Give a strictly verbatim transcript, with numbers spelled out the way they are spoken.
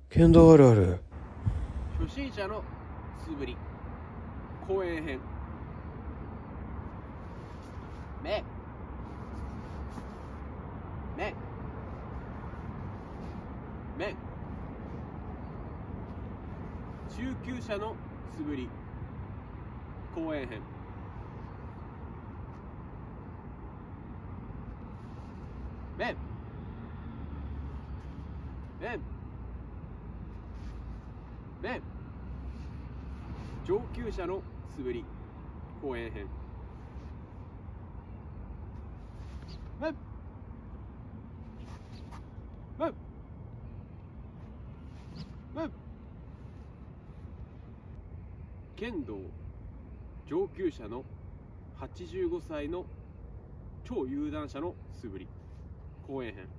剣道あるある。 初心者の素振り公演編。めめめ中級者の素振り公演編。めめめ上級者の素振り公演編。めめめ剣道上級者のはちじゅうごさいの超有段者の素振り公演編。